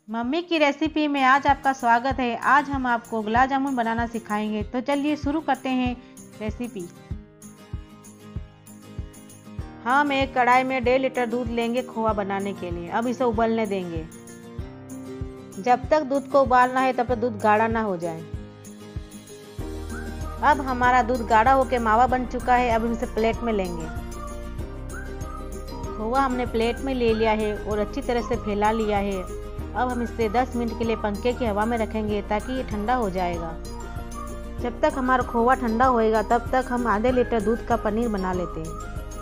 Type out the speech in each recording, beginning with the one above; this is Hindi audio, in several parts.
मम्मी की रेसिपी में आज आपका स्वागत है। आज हम आपको गुलाब जामुन बनाना सिखाएंगे। तो चलिए शुरू करते हैं रेसिपी। हम एक कढ़ाई में 1.5 लीटर दूध लेंगे खोआ बनाने के लिए। अब इसे उबलने देंगे। जब तक दूध को उबालना है तब तक दूध गाढ़ा ना हो जाए। अब हमारा दूध गाढ़ा होकर मावा बन चुका है। अब हम इसे प्लेट में लेंगे। खोआ हमने प्लेट में ले लिया है और अच्छी तरह से फैला लिया है। अब हम इसे 10 मिनट के लिए पंखे की हवा में रखेंगे ताकि ये ठंडा हो जाएगा। जब तक हमारा खोआ ठंडा होएगा तब तक हम आधे लीटर दूध का पनीर बना लेते हैं।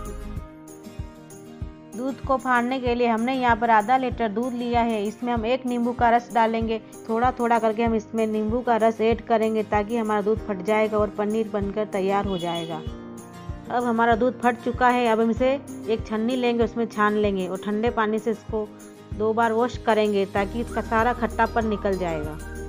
दूध को फाड़ने के लिए हमने यहाँ पर आधा लीटर दूध लिया है। इसमें हम 1 नींबू का रस डालेंगे। थोड़ा थोड़ा करके हम इसमें नींबू का रस ऐड करेंगे ताकि हमारा दूध फट जाएगा और पनीर बनकर तैयार हो जाएगा। अब हमारा दूध फट चुका है। अब हम इसे एक छन्नी लेंगे, उसमें छान लेंगे और ठंडे पानी से इसको 2 बार वॉश करेंगे ताकि इसका सारा खट्टापन निकल जाएगा।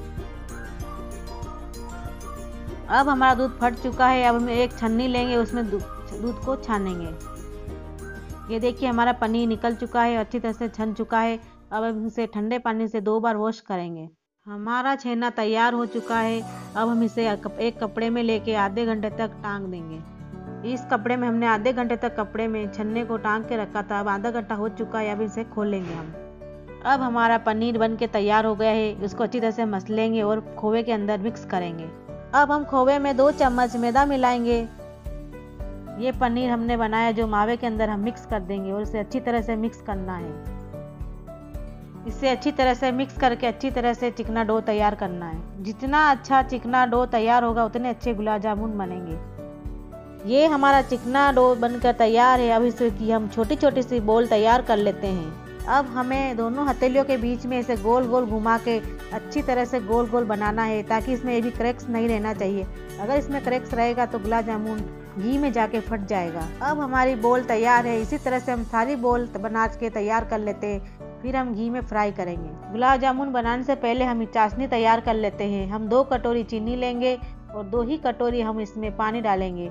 अब हमारा दूध फट चुका है। अब हम एक छन्नी लेंगे, उसमें दूध को छानेंगे। ये देखिए हमारा पनीर निकल चुका है, अच्छी तरह से छन चुका है। अब हम इसे ठंडे पानी से 2 बार वॉश करेंगे। हमारा छेना तैयार हो चुका है। अब हम इसे एक कपड़े में लेके आधे घंटे तक टांग देंगे। इस कपड़े में हमने आधे घंटे तक कपड़े में छन्ने को टांग के रखा था। अब आधा घंटा हो चुका है। अब इसे खोलेंगे हम। अब हमारा पनीर बन के तैयार हो गया है। इसको अच्छी तरह से मसलेंगे और खोवे के अंदर मिक्स करेंगे। अब हम खोवे में 2 चम्मच मैदा मिलाएंगे। ये पनीर हमने बनाया जो मावे के अंदर हम मिक्स कर देंगे और इसे अच्छी तरह से मिक्स करना है। इसे अच्छी तरह से मिक्स करके अच्छी तरह से चिकना डो तैयार करना है। जितना अच्छा चिकना डो तैयार होगा उतने अच्छे गुलाब जामुन बनेंगे। ये हमारा चिकना डो बनकर तैयार है। अब इसे की हम छोटी छोटी सी बोल तैयार कर लेते हैं। अब हमें दोनों हथेलियों के बीच में इसे गोल गोल घुमा के अच्छी तरह से गोल गोल बनाना है ताकि इसमें ये भी क्रैक्स नहीं रहना चाहिए। अगर इसमें क्रैक्स रहेगा तो गुलाब जामुन घी में जाके फट जाएगा। अब हमारी बोल तैयार है। इसी तरह से हम सारी बोल बना के तैयार कर लेते हैं। फिर हम घी में फ्राई करेंगे। गुलाब जामुन बनाने से पहले हम चाशनी तैयार कर लेते हैं। हम 2 कटोरी चीनी लेंगे और 2 ही कटोरी हम इसमें पानी डालेंगे।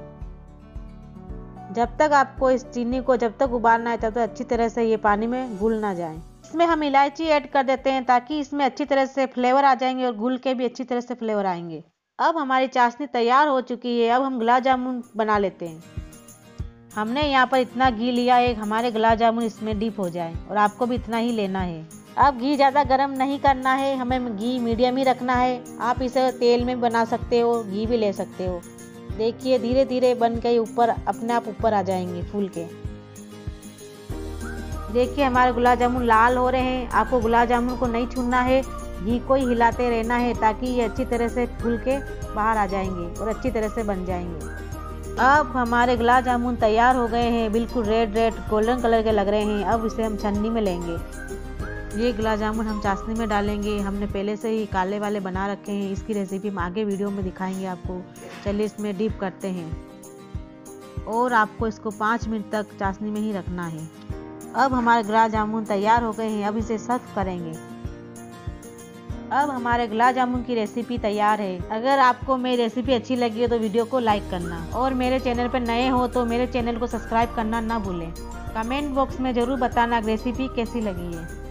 जब तक आपको इस चीनी को जब तक उबालना है तब तक अच्छी तरह से ये पानी में घुल ना जाए। इसमें हम इलायची ऐड कर देते हैं ताकि इसमें अच्छी तरह से फ्लेवर आ जाएंगे और घुल के भी अच्छी तरह से फ्लेवर आएंगे। अब हमारी चाशनी तैयार हो चुकी है। अब हम गुलाब जामुन बना लेते हैं। हमने यहाँ पर इतना घी लिया है हमारे गुलाब जामुन इसमें डीप हो जाए और आपको भी इतना ही लेना है। अब घी ज़्यादा गर्म नहीं करना है, हमें घी मीडियम ही रखना है। आप इसे तेल में बना सकते हो, घी भी ले सकते हो। देखिए धीरे धीरे बन के ऊपर अपने आप ऊपर आ जाएंगे फूल के। देखिए हमारे गुलाब जामुन लाल हो रहे हैं। आपको गुलाब जामुन को नहीं छूना है, घी को ही हिलाते रहना है ताकि ये अच्छी तरह से फूल के बाहर आ जाएंगे और अच्छी तरह से बन जाएंगे। अब हमारे गुलाब जामुन तैयार हो गए हैं, बिल्कुल रेड गोल्डन कलर के लग रहे हैं। अब इसे हम छन्नी में लेंगे। ये गुलाब जामुन हम चाशनी में डालेंगे। हमने पहले से ही काले वाले बना रखे हैं। इसकी रेसिपी हम आगे वीडियो में दिखाएंगे आपको। चलिए इसमें डीप करते हैं और आपको इसको 5 मिनट तक चाशनी में ही रखना है। अब हमारे गुलाब जामुन तैयार हो गए हैं। अब इसे सर्व करेंगे। अब हमारे गुलाब जामुन की रेसिपी तैयार है। अगर आपको मेरी रेसिपी अच्छी लगी हो तो वीडियो को लाइक करना और मेरे चैनल पर नए हो तो मेरे चैनल को सब्सक्राइब करना ना भूलें। कमेंट बॉक्स में ज़रूर बताना रेसिपी कैसी लगी है।